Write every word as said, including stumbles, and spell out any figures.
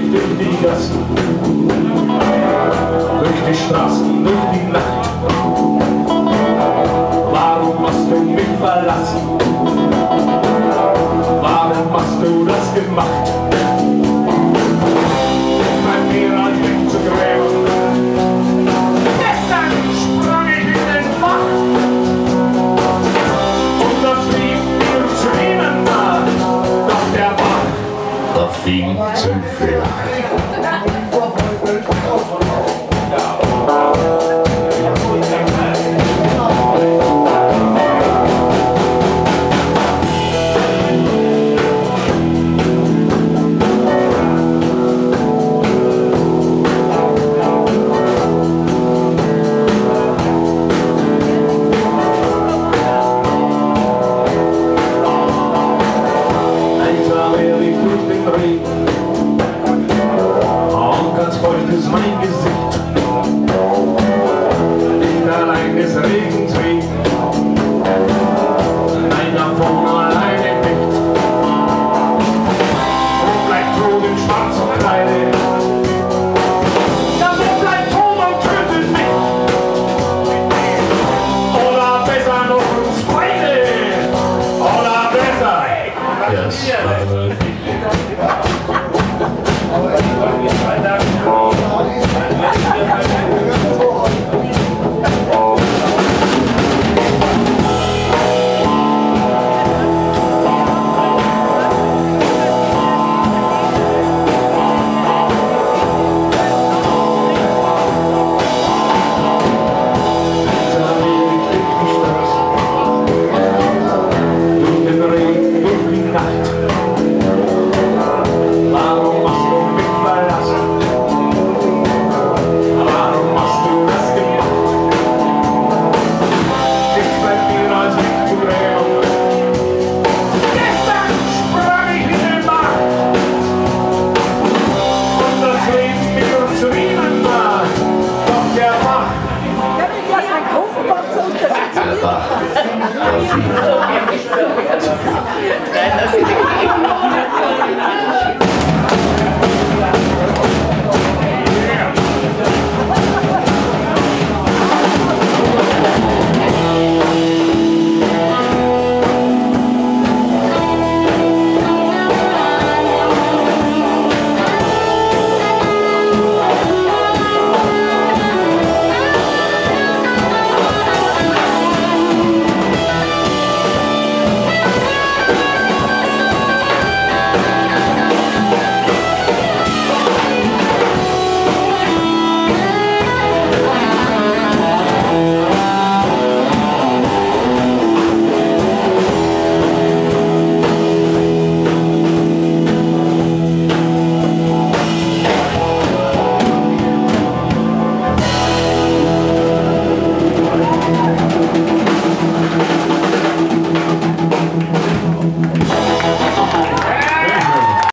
ich durch die Gassen, durch die Straßen, durch die Nacht. Warum hast du mich verlassen? Warum hast du das gemacht? Mein Meer als mich zu gräben. Gestern sprang ich in den Bach und das lief mir Tränen nach. Doch der Bach war viel zu viel. Und ganz feucht ist mein Gesicht, nicht allein des Regens wegen, nein, davon alleine nicht. Wo bleibt Tod in schwarzem Kleide? Ja, wo bleibt Tod und tötet mich? Oder besser noch uns beide? Oder besser? Yes,